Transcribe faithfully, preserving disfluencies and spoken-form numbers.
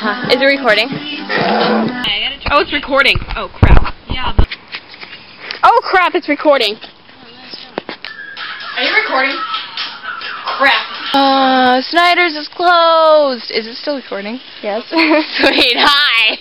Huh. Is it recording? Oh, it's recording. Oh, crap. Yeah. The oh, crap, it's recording. Are you recording? Crap. Uh, Snyder's is closed. Is it still recording? Yes. Sweet, hi.